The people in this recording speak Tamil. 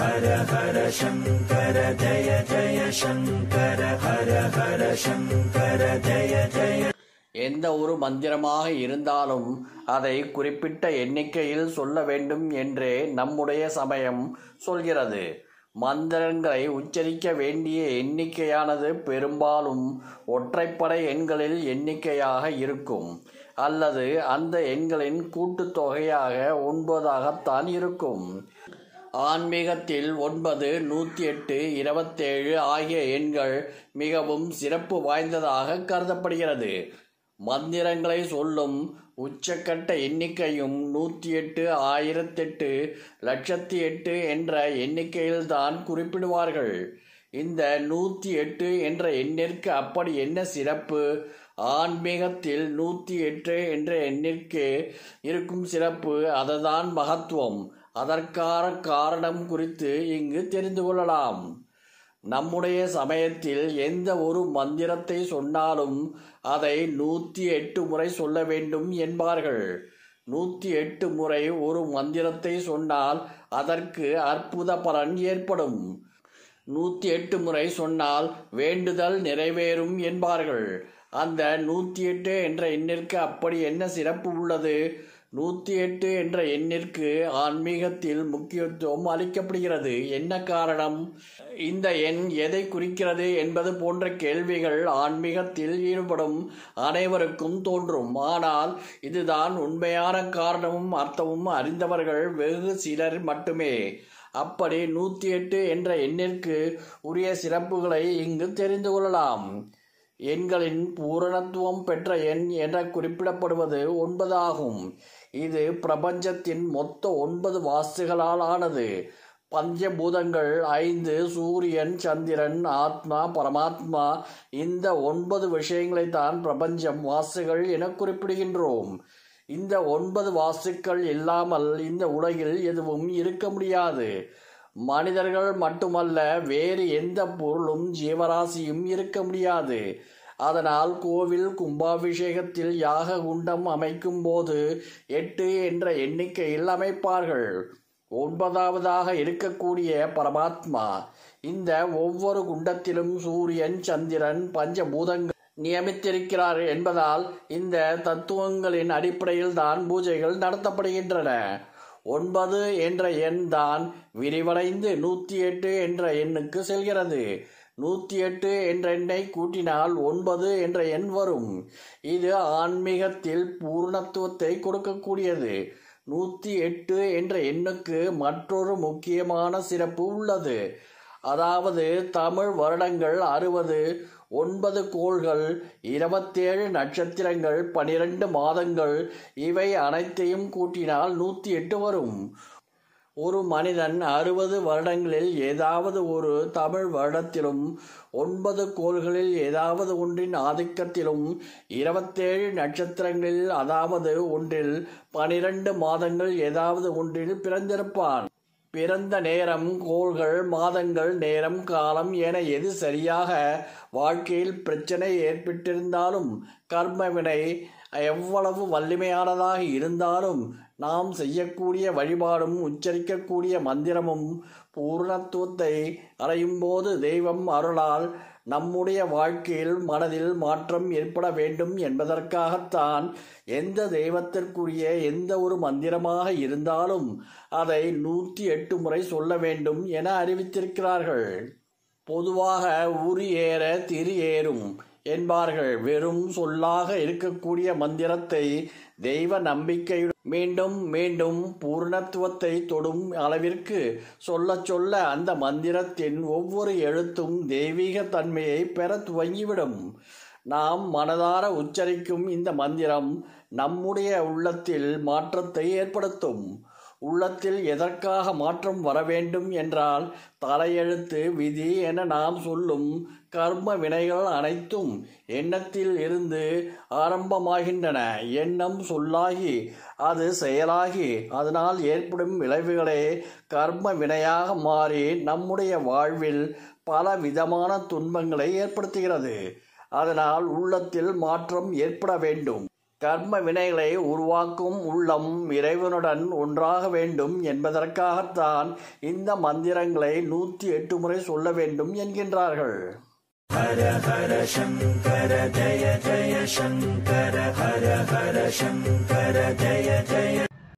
ஹர ஹர சங்கர ஜய ஜய சங்கர ஹர ஹர சங்கர ஜய ஜய. எந்த ஒரு மந்திரமாக இருந்தாலும் அதை குறிப்பிட்ட எண்ணிக்கையில் சொல்ல வேண்டும் என்றே நம்முடைய சமயம் சொல்கிறது. மந்திரங்களை உச்சரிக்க வேண்டிய எண்ணிக்கையானது பெரும்பாலும் ஒற்றைப்படை எண்களில் எண்ணிக்கையாக இருக்கும், அல்லது அந்த எண்களின் கூட்டுத்தொகையாக 9ஆகத்தான் இருக்கும். ஆன்மீகத்தில் 9, 108, 27 ஆகிய எண்கள் மிகவும் சிறப்பு வாய்ந்ததாக கருதப்படுகிறது. மந்திரங்களை சொல்லும் உச்சக்கட்ட எண்ணிக்கையும் 108, 1008, 1,08,000 என்ற எண்ணிக்கையில்தான் குறிப்பிடுவார்கள். இந்த 108 என்ற எண்ணிற்கு அப்படி என்ன சிறப்பு? ஆன்மீகத்தில் 108 என்ற எண்ணிற்கு இருக்கும் சிறப்பு, அதுதான் மகத்துவம். அதற்கான காரணம் குறித்து இங்கு தெரிந்து கொள்ளலாம். நம்முடைய சமயத்தில் எந்த ஒரு மந்திரத்தை சொன்னாலும் அதை 108 முறை சொல்ல வேண்டும் என்பார்கள். 108 முறை ஒரு மந்திரத்தை சொன்னால் அதற்கு அற்புத பலன் ஏற்படும். 108 முறை சொன்னால் வேண்டுதல் நிறைவேறும் என்பார்கள். அந்த 108 என்ற எண்ணிற்கு அப்படி என்ன சிறப்பு உள்ளது? 108 என்ற எண்ணிற்கு ஆன்மீகத்தில் முக்கியத்துவம் அளிக்கப்படுகிறது. என்ன காரணம்? இந்த எண் எதை குறிக்கிறது என்பது போன்ற கேள்விகள் ஆன்மீகத்தில் ஈடுபடும் அனைவருக்கும் தோன்றும். ஆனால் இதுதான் உண்மையான காரணமும் அர்த்தமும் அறிந்தவர்கள் வெகு சிலர் மட்டுமே. அப்படி 108 என்ற எண்ணிற்கு உரிய சிறப்புகளை இங்கு தெரிந்து கொள்ளலாம். எண்களின் பூரணத்துவம் பெற்ற எண் என குறிப்பிடப்படுவது 9 ஆகும். இது பிரபஞ்சத்தின் மொத்த 9 வாஸ்துகளால் ஆனது. பஞ்சபூதங்கள் 5, சூரியன், சந்திரன், ஆத்மா, பரமாத்மா, இந்த 9 விஷயங்களை தான் பிரபஞ்சம் வாஸ்துகள் என குறிப்பிடுகின்றோம். இந்த 9 வாஸ்துக்கள் இல்லாமல் இந்த உலகில் எதுவும் இருக்க முடியாது. மனிதர்கள் மட்டுமல்ல, வேறு எந்த பொருளும் ஜீவராசியும் இருக்க முடியாது. அதனால் கோவில் கும்பாபிஷேகத்தில் யாக குண்டம் அமைக்கும் போது 8 என்ற எண்ணிக்கையில் அமைப்பார்கள். 9ஆவதாக இருக்கக்கூடிய பரமாத்மா. இந்த ஒவ்வொரு குண்டத்திலும் சூரியன், சந்திரன், பஞ்சபூதங்கள் நியமித்திருக்கிறார் என்பதால் இந்த தத்துவங்களின் அடிப்படையில் தான் பூஜைகள் நடத்தப்படுகின்றன. 9 என்ற எண் தான் விரிவடைந்து 108 என்ற எண்ணுக்கு செல்கிறது. 108 என்ற எண்ணை கூட்டினால் 9 என்ற எண் வரும். இது ஆன்மீகத்தில் பூர்ணத்துவத்தை கொடுக்கக்கூடியது. 108 என்ற எண்ணுக்கு மற்றொரு முக்கியமான சிறப்பு உள்ளது. அதாவது தமிழ் வருடங்கள் 60, 9 கோள்கள், 27 நட்சத்திரங்கள், 12 மாதங்கள், இவை அனைத்தையும் கூட்டினால் 108 வரும். ஒரு மனிதன் 60 வருடங்களில் ஏதாவது ஒரு தமிழ் வருடத்திலும், 9 கோள்களில் ஏதாவது ஒன்றின் ஆதிக்கத்திலும், 27 நட்சத்திரங்களில் அதாவது ஒன்றில், 12 மாதங்கள் ஏதாவது ஒன்றில் பிறந்திருப்பான். பிறந்த நேரம், கோள்கள், மாதங்கள், நேரம், காலம் என எது சரியாக வாழ்க்கையில் பிரச்சனை ஏற்பட்டிருந்தாலும், கர்மவினை எவ்வளவு வலிமையானதாக இருந்தாலும், நாம் செய்யக்கூடிய வழிபாடும் உச்சரிக்கக்கூடிய மந்திரமும் பூர்ணத்துவத்தை அடையும் போது தெய்வம் அருளால் நம்முடைய வாழ்க்கையில் மனதில் மாற்றம் ஏற்பட வேண்டும் என்பதற்காகத்தான் எந்த தெய்வத்திற்குரிய எந்த ஒரு மந்திரமாக இருந்தாலும் அதை 108 முறை சொல்ல வேண்டும் என அறிவித்திருக்கிறார்கள். பொதுவாக உரி ஏற திரி ஏறும் என்பார்கள். வெறும் சொல்லாக இருக்கக்கூடிய மந்திரத்தை தெய்வ நம்பிக்கையுடன் மீண்டும் மீண்டும் பூர்ணத்துவத்தை தொடும் அளவிற்கு சொல்ல சொல்ல அந்த மந்திரத்தின் ஒவ்வொரு எழுத்தும் தெய்வீக தன்மையை பெற துவங்கிவிடும். நாம் மனதார உச்சரிக்கும் இந்த மந்திரம் நம்முடைய உள்ளத்தில் மாற்றத்தை ஏற்படுத்தும். உள்ளத்தில் எதற்காக மாற்றம் வர வேண்டும் என்றால், தலையெழுத்து, விதி என நாம் சொல்லும் கர்ம வினைகள் அனைத்தும் எண்ணத்தில் இருந்து ஆரம்பமாகின்றன. எண்ணம் சொல்லாகி அது செயலாகி அதனால் ஏற்படும் விளைவுகளே கர்ம வினையாக மாறி நம்முடைய வாழ்வில் பல விதமான துன்பங்களை ஏற்படுத்துகிறது. அதனால் உள்ளத்தில் மாற்றம் ஏற்பட வேண்டும். கர்ம வினைகளை உருவாக்கும் உள்ளம் இறைவனுடன் ஒன்றாக வேண்டும் என்பதற்காகத்தான் இந்த மந்திரங்களை 108 முறை சொல்ல வேண்டும் என்கின்றார்கள். ஹர ஹர சங்கர ஜய ஜய சங்கர ஹர ஹர சங்கர ஜய ஜய